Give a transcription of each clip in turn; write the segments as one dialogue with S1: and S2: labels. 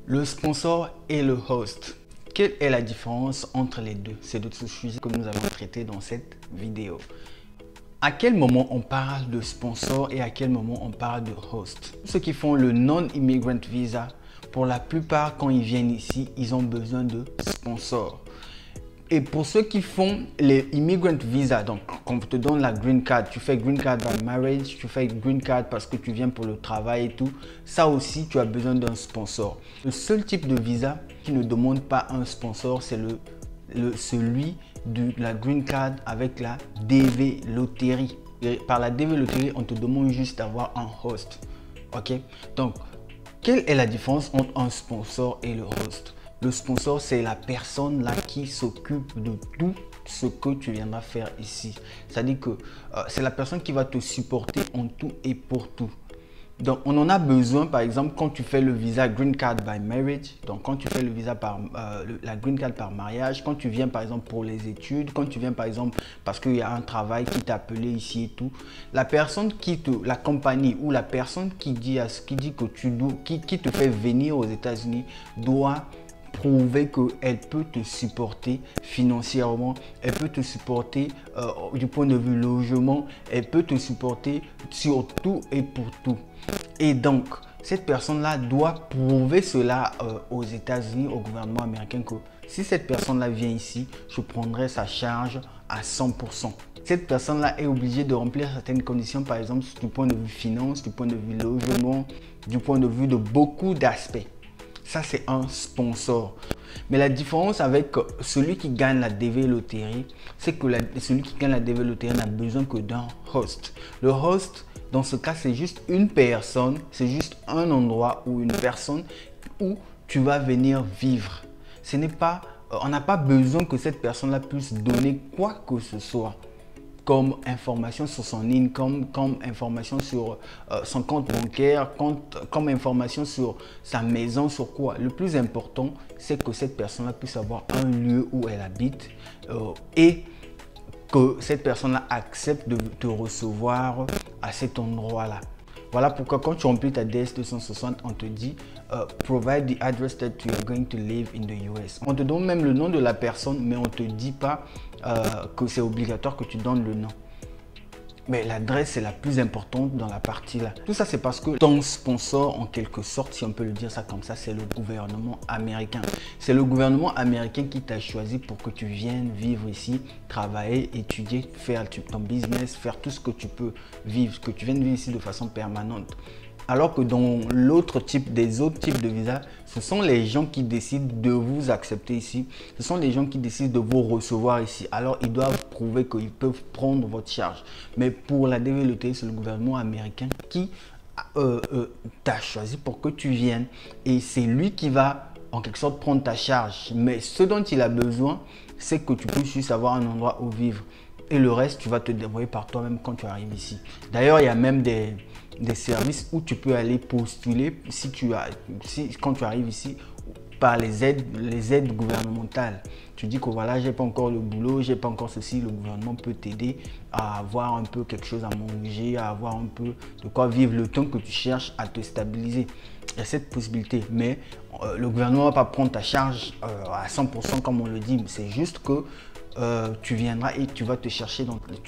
S1: Le sponsor et le host. Quelle est la différence entre les deux? C'est de ce sujet que nous allons traiter dans cette vidéo. À quel moment on parle de sponsor et à quel moment on parle de host? Ceux qui font le non-immigrant visa, pour la plupart, quand ils viennent ici, ils ont besoin de sponsors. Et pour ceux qui font les immigrant visa, donc quand on te donne la green card, tu fais green card by marriage, tu fais green card parce que tu viens pour le travail et tout, ça aussi tu as besoin d'un sponsor. Le seul type de visa qui ne demande pas un sponsor, c'est celui de la green card avec la DV Lottery. Et par la DV Lottery, on te demande juste d'avoir un host. Ok? Donc, quelle est la différence entre un sponsor et le host? Le sponsor, c'est la personne là qui s'occupe de tout ce que tu viendras faire ici. C'est-à-dire que c'est la personne qui va te supporter en tout et pour tout. Donc, on en a besoin, par exemple, quand tu fais le visa Green Card by Marriage. Donc, quand tu fais le visa par la Green Card par mariage, quand tu viens, par exemple, pour les études, quand tu viens, par exemple, parce qu'il y a un travail qui t'a appelé ici et tout, la personne la compagnie ou la personne qui dit que qui te fait venir aux États-Unis doit prouver qu'elle peut te supporter financièrement, elle peut te supporter du point de vue logement, elle peut te supporter sur tout et pour tout. Et donc, cette personne-là doit prouver cela aux États-Unis, au gouvernement américain, que si cette personne-là vient ici, je prendrai sa charge à 100%. Cette personne-là est obligée de remplir certaines conditions, par exemple, du point de vue finance, du point de vue logement, du point de vue de beaucoup d'aspects. Ça, c'est un sponsor. Mais la différence avec celui qui gagne la DV Lottery, c'est que celui qui gagne la DV Lottery n'a besoin que d'un host. Le host, dans ce cas, c'est juste une personne, c'est juste un endroit ou une personne où tu vas venir vivre. Ce n'est pas, on n'a pas besoin que cette personne-là puisse donner quoi que ce soit comme information sur son income, comme information sur son compte bancaire, comme information sur sa maison, sur quoi. Le plus important, c'est que cette personne-là puisse avoir un lieu où elle habite et que cette personne-là accepte de te recevoir à cet endroit-là. Voilà pourquoi quand tu remplis ta DS-260, on te dit provide the address that you are going to live in the US. On te donne même le nom de la personne, mais on ne te dit pas que c'est obligatoire que tu donnes le nom. Mais l'adresse est la plus importante dans la partie là. Tout ça, c'est parce que ton sponsor, en quelque sorte, si on peut le dire ça comme ça, c'est le gouvernement américain. C'est le gouvernement américain qui t'a choisi pour que tu viennes vivre ici, travailler, étudier, faire ton business, faire tout ce que tu peux vivre, que tu viennes vivre ici de façon permanente. Alors que dans des autres types de visas, ce sont les gens qui décident de vous accepter ici. Ce sont les gens qui décident de vous recevoir ici. Alors, ils doivent prouver qu'ils peuvent prendre votre charge. Mais pour la DV Lottery, c'est le gouvernement américain qui t'a choisi pour que tu viennes. Et c'est lui qui va, en quelque sorte, prendre ta charge. Mais ce dont il a besoin, c'est que tu puisses juste avoir un endroit où vivre. Et le reste, tu vas te débrouiller par toi-même quand tu arrives ici. D'ailleurs, il y a même des services où tu peux aller postuler quand tu arrives ici par les aides gouvernementales. Tu dis que voilà, j'ai pas encore le boulot, j'ai pas encore ceci, le gouvernement peut t'aider à avoir un peu quelque chose à manger, à avoir un peu de quoi vivre le temps que tu cherches à te stabiliser. Il y a cette possibilité, mais le gouvernement ne va pas prendre ta charge à 100% comme on le dit, c'est juste que tu viendras et tu vas te chercher.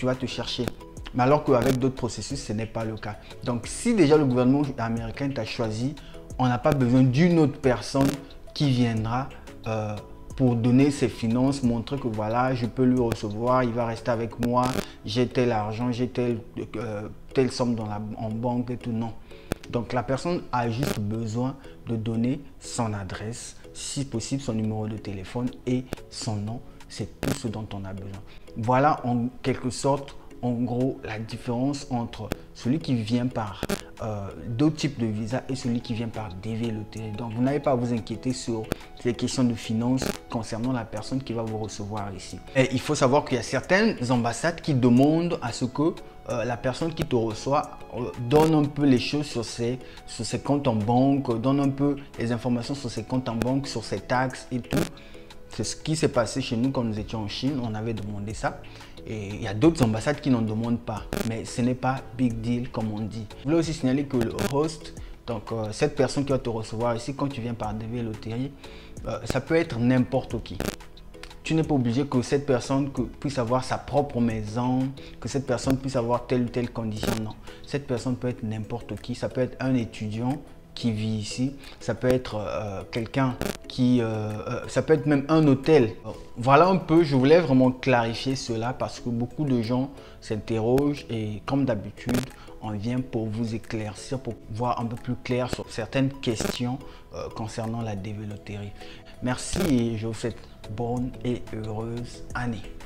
S1: Mais alors qu'avec d'autres processus, ce n'est pas le cas. Donc, si déjà le gouvernement américain t'a choisi, on n'a pas besoin d'une autre personne qui viendra pour donner ses finances, montrer que voilà, je peux lui recevoir, il va rester avec moi, j'ai tel argent, j'ai telle somme en banque et tout. Non. Donc, la personne a juste besoin de donner son adresse, si possible son numéro de téléphone et son nom. C'est tout ce dont on a besoin. Voilà en quelque sorte, en gros, la différence entre celui qui vient par d'autres types de visas et celui qui vient par DV Lottery. Donc, vous n'avez pas à vous inquiéter sur les questions de finances concernant la personne qui va vous recevoir ici. Et il faut savoir qu'il y a certaines ambassades qui demandent à ce que la personne qui te reçoit donne un peu les choses sur ses comptes en banque, donne un peu les informations sur ses comptes en banque, sur ses taxes et tout. C'est ce qui s'est passé chez nous quand nous étions en Chine, on avait demandé ça. Et il y a d'autres ambassades qui n'en demandent pas, mais ce n'est pas big deal comme on dit. Je voulais aussi signaler que le host Donc, cette personne qui va te recevoir ici, quand tu viens par DV Loterie, ça peut être n'importe qui. Tu n'es pas obligé que cette personne puisse avoir sa propre maison, que cette personne puisse avoir telle ou telle condition. Non, cette personne peut être n'importe qui. Ça peut être un étudiant qui vit ici. Ça peut être quelqu'un qui... ça peut être même un hôtel. Voilà un peu, je voulais vraiment clarifier cela parce que beaucoup de gens s'interrogent et comme d'habitude, on vient pour vous éclaircir, pour voir un peu plus clair sur certaines questions concernant la DV Loterie. Merci et je vous souhaite bonne et heureuse année.